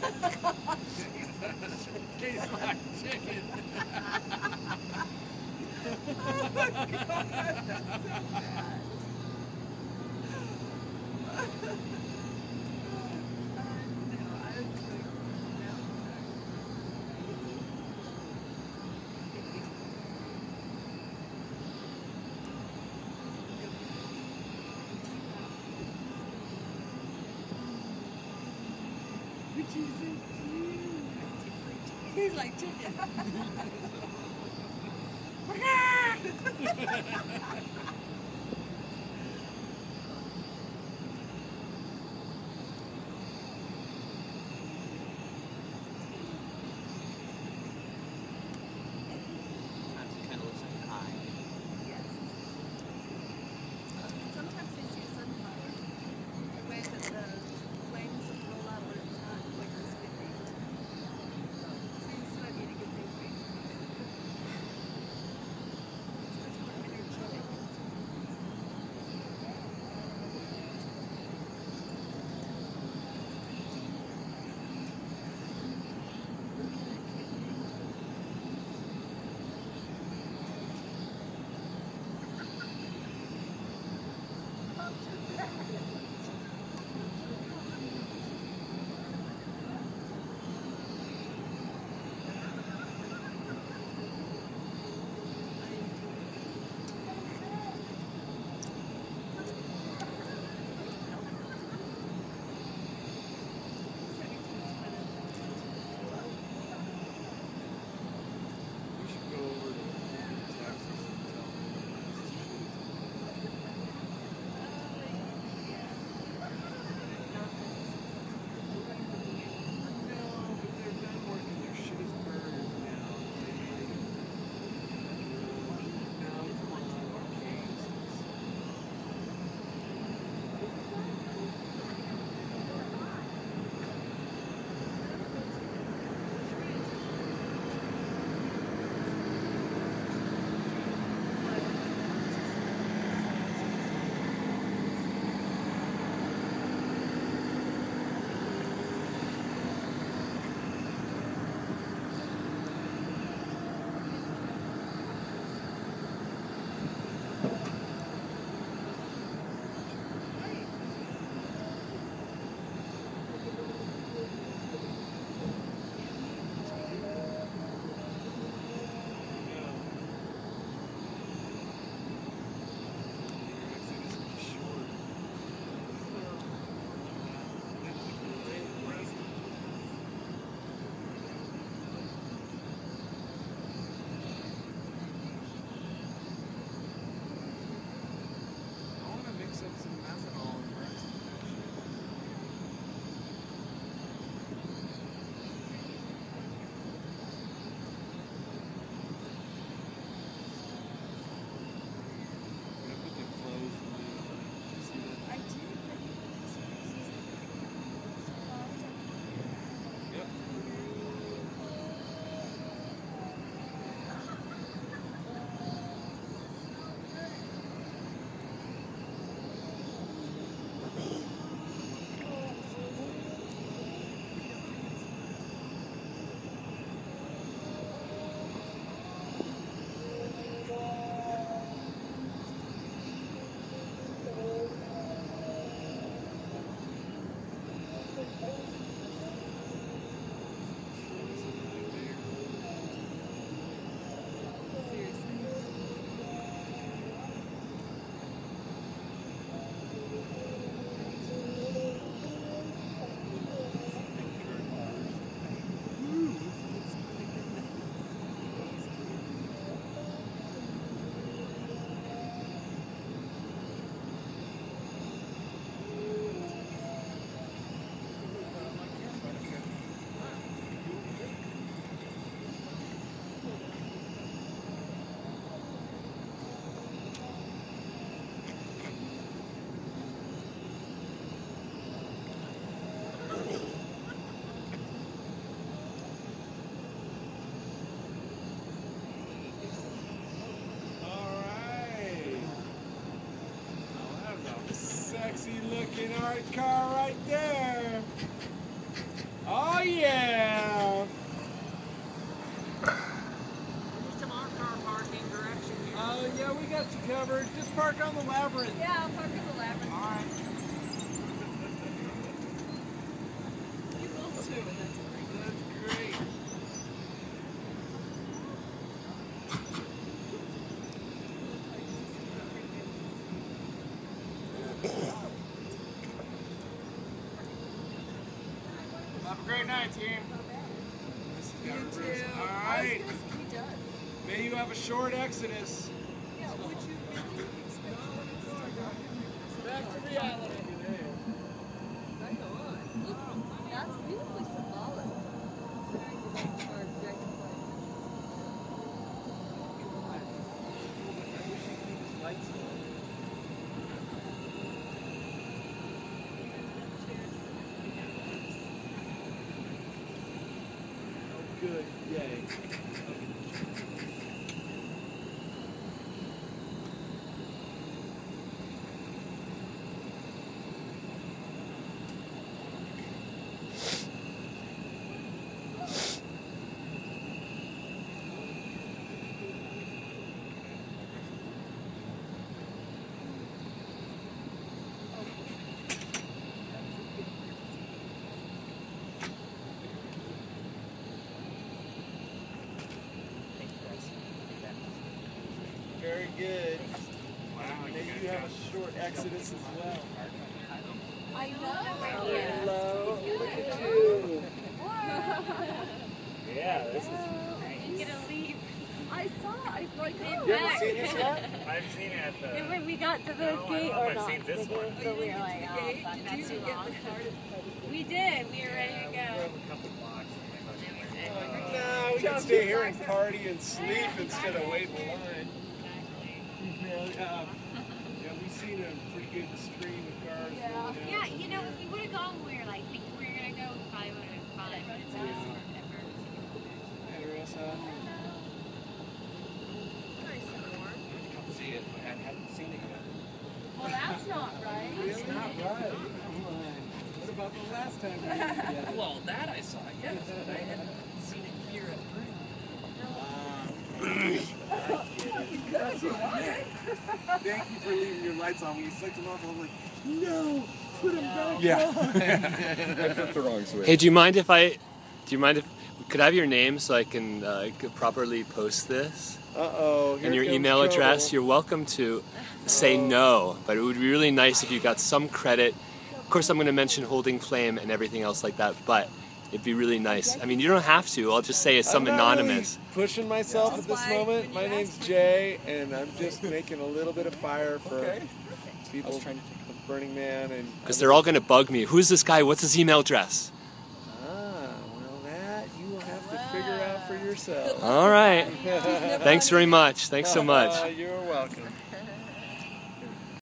Tastes like chicken. Oh my God, that's so bad. He's like chicken. Sometimes they see sunflower. The way that the flames roll out when it's not like this big. Seems to be a good thing. It's much more energetic. We should go over to Texas and tell them. No, but they're done working their shittest burgers now. They made it. Now, come on, Jesus. I want to mix up some methanol and burn some of that shit. I'm gonna put the clothes in the, you see that? I do. Yep. Sexy looking art car right there. Oh yeah! Some on-car parking direction here. Oh, yeah, we got you covered. Just park on the labyrinth. Yeah, I'll park in the labyrinth. Alright. You will too, and that's great. That's great. Have a great night, team. You too. Alright. He does. May you have a short exodus. Yeah, would you really expect Back to reality. That's beautifully symbolic. Good. Yay. Very good. Wow, maybe you have a short exodus as well. I know. Hello, look at you. Yeah, this is You nice. get a leap. I saw. I like. You haven't seen this yet? I've seen it at the... When we got to the No, I gate don't know or if I've not, seen this the one. gate, but we were like, oh fuck, that's too long. We did. We were ready to We go. drove a couple blocks and we fucking No, we can stay here and party and sleep instead of waiting in line. Yeah, we've seen a pretty good stream of cars. Yeah. going out. Yeah, you know, if we would have gone when we were like thinking we were gonna go, we probably would have gone. But it's always Hey, Rosa. Nice and warm. Come see it. I haven't seen it yet. Well, that's not right. It's not right. Come on. What about the last time we were together? Well, that I saw, yes. I hadn't seen it here at 3. Thank you for leaving your lights on. When you flicked them off, I was like, no, put them back Yeah. on. I flipped the wrong switch. Hey, do you mind if could I have your name so I can could properly post this? Uh-oh. And your email address? You're welcome to say no, but it would be really nice if you got some credit. Of course, I'm going to mention Holding Flame and everything else like that, but it'd be really nice. I mean, you don't have to. I'll just say it's some I'm not anonymous. really pushing myself at this moment. My name's Jay, and I'm just making a little bit of fire for people of Burning Man. Because they're all going to bug me. Who's this guy? What's his email address? Well, that you will have to figure out for yourself. All right. Thanks very much. Thanks so much. You're welcome.